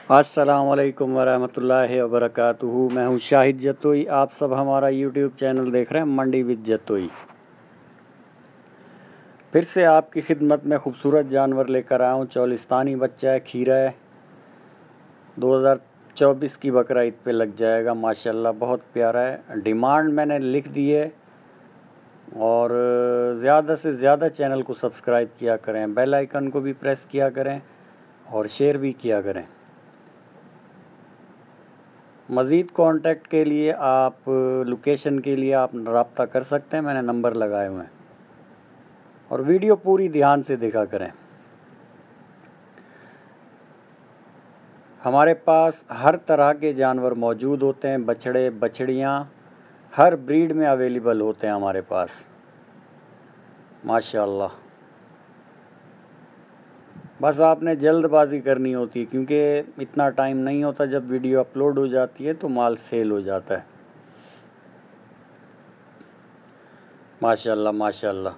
अस्सलाम वालेकुम वरहमतुल्लाहि वबरकातुहू। मैं हूँ शाहिद जतोई। आप सब हमारा यूट्यूब चैनल देख रहे हैं मंडी विद जतोई। फिर से आपकी खिदमत में खूबसूरत जानवर लेकर आया हूँ। चौलिस्तानी बच्चा है, खीरा है, 2024 की बकरा ईद पे लग जाएगा। माशाल्लाह बहुत प्यारा है। डिमांड मैंने लिख दी है और ज़्यादा से ज़्यादा चैनल को सब्सक्राइब किया करें, बेल आइकन को भी प्रेस किया करें और शेयर भी किया करें। मज़ीद कांटेक्ट के लिए आप लोकेशन के लिए आप रब्ता कर सकते हैं, मैंने नंबर लगाए हुए हैं। और वीडियो पूरी ध्यान से देखा करें। हमारे पास हर तरह के जानवर मौजूद होते हैं, बछड़े बछड़ियाँ हर ब्रीड में अवेलेबल होते हैं हमारे पास माशाल्लाह। बस आपने जल्दबाजी करनी होती है क्योंकि इतना टाइम नहीं होता। जब वीडियो अपलोड हो जाती है तो माल सेल हो जाता है। माशाल्लाह माशाल्लाह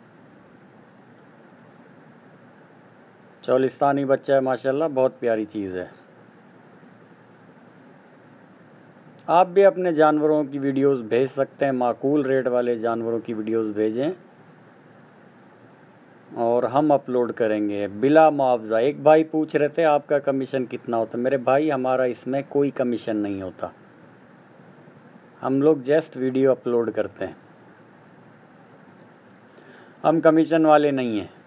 चौलिस्तानी बच्चा है माशाल्लाह, बहुत प्यारी चीज़ है। आप भी अपने जानवरों की वीडियोस भेज सकते हैं, माकूल रेट वाले जानवरों की वीडियोस भेजें और हम अपलोड करेंगे बिला मुआवजा। एक भाई पूछ रहे थे आपका कमीशन कितना होता है। मेरे भाई हमारा इसमें कोई कमीशन नहीं होता, हम लोग जस्ट वीडियो अपलोड करते हैं, हम कमीशन वाले नहीं हैं।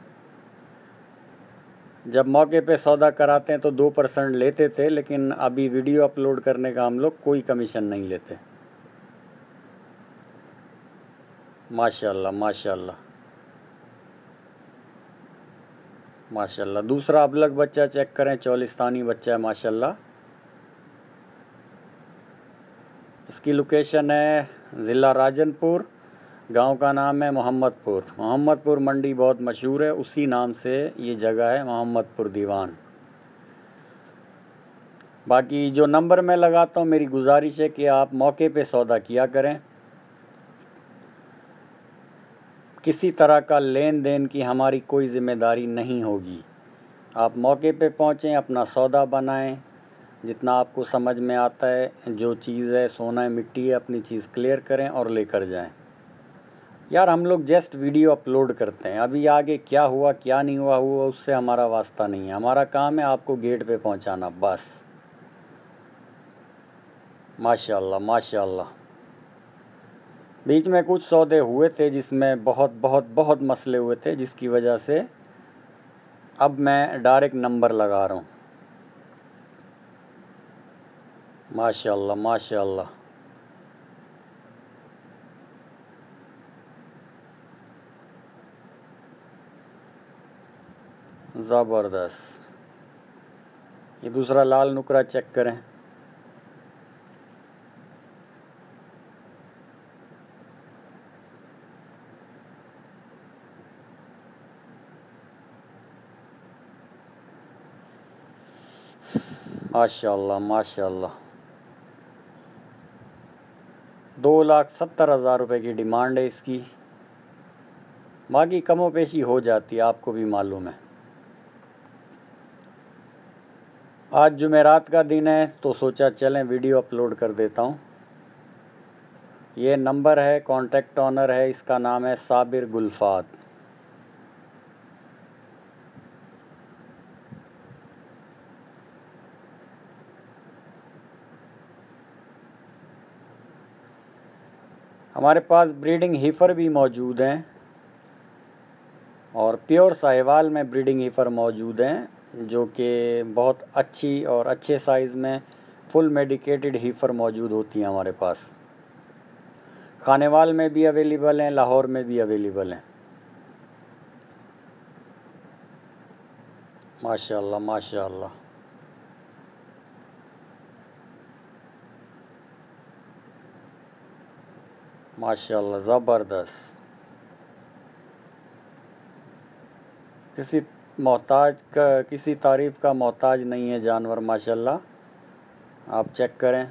जब मौके पे सौदा कराते हैं तो 2% लेते थे, लेकिन अभी वीडियो अपलोड करने का हम लोग कोई कमीशन नहीं लेते। माशाल्लाह माशाल्लाह माशाल्लाह। दूसरा अबलग बच्चा चेक करें, चौलिस्तानी बच्चा है माशाल्लाह। इसकी लोकेशन है ज़िला राजनपुर, गांव का नाम है मोहम्मदपुर। मोहम्मदपुर मंडी बहुत मशहूर है, उसी नाम से ये जगह है मोहम्मदपुर दीवान। बाकी जो नंबर मैं लगाता हूँ, मेरी गुजारिश है कि आप मौके पे सौदा किया करें। किसी तरह का लेन देन की हमारी कोई ज़िम्मेदारी नहीं होगी। आप मौके पे पहुँचें, अपना सौदा बनाएं, जितना आपको समझ में आता है, जो चीज़ है सोना है मिट्टी है, अपनी चीज़ क्लियर करें और लेकर जाएं। यार हम लोग जस्ट वीडियो अपलोड करते हैं, अभी आगे क्या हुआ क्या नहीं हुआ उससे हमारा वास्ता नहीं है। हमारा काम है आपको गेट पे पहुंचाना बस। माशाल्लाह माशाल्लाह। बीच में कुछ सौदे हुए थे जिसमें बहुत बहुत बहुत मसले हुए थे, जिसकी वजह से अब मैं डायरेक्ट नंबर लगा रहा हूँ। माशाल्लाह माशाल्लाह ज़बरदस्त। ये दूसरा लाल नुकरा चेक करें। माशाल्लाह माशाल्लाह। 2,70,000 रुपये की डिमांड है इसकी। बाकी कमो पेशी हो जाती है, आपको भी मालूम है। आज जुमेरात का दिन है तो सोचा चलें वीडियो अपलोड कर देता हूँ। ये नंबर है, कॉन्टेक्ट ऑनर है, इसका नाम है साबिर गुलफात। हमारे पास ब्रीडिंग हीफर भी मौजूद हैं और प्योर साहिवाल में ब्रीडिंग हीफर मौजूद हैं, जो कि बहुत अच्छी और अच्छे साइज़ में फुल मेडिकेटेड हीफर मौजूद होती हैं हमारे पास। खानेवाल में भी अवेलेबल हैं, लाहौर में भी अवेलेबल हैं। माशाल्लाह माशाल्लाह माशाल्लाह ज़बरदस्त। किसी मोहताज का, किसी तारीफ़ का मोहताज नहीं है जानवर माशाल्लाह। आप चेक करें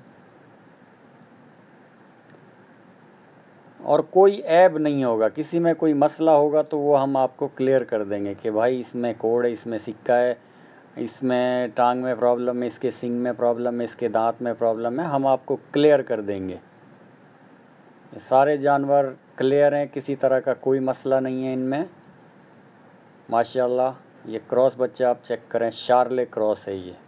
और कोई ऐब नहीं होगा। किसी में कोई मसला होगा तो वो हम आपको क्लियर कर देंगे कि भाई इसमें कोड है, इसमें सिक्का है, इसमें टांग में प्रॉब्लम है, इसके सींग में प्रॉब्लम है, इसके दांत में प्रॉब्लम है, हम आपको क्लियर कर देंगे। ये सारे जानवर क्लियर हैं, किसी तरह का कोई मसला नहीं है इनमें माशाल्लाह। ये क्रॉस बच्चे आप चेक करें, शार्ले क्रॉस है ये।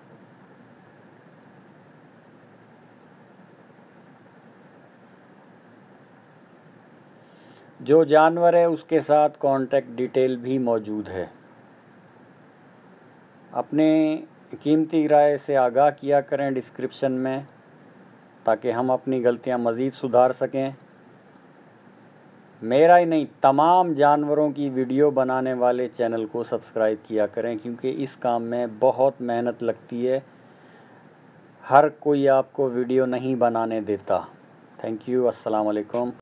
जो जानवर है उसके साथ कांटेक्ट डिटेल भी मौजूद है। अपने कीमती राय से आगाह किया करें डिस्क्रिप्शन में, ताकि हम अपनी गलतियां मज़ीद सुधार सकें। मेरा ही नहीं, तमाम जानवरों की वीडियो बनाने वाले चैनल को सब्सक्राइब किया करें, क्योंकि इस काम में बहुत मेहनत लगती है। हर कोई आपको वीडियो नहीं बनाने देता। Thank you. अस्सलाम वालेकुम।